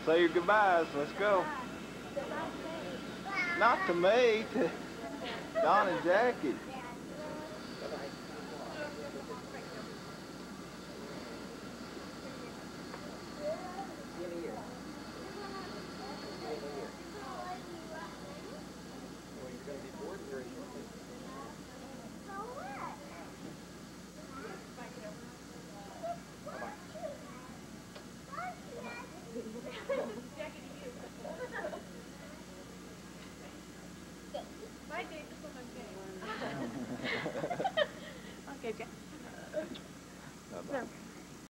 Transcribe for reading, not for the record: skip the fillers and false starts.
Say your goodbyes. Let's go. Not to me, to Don and Jackie.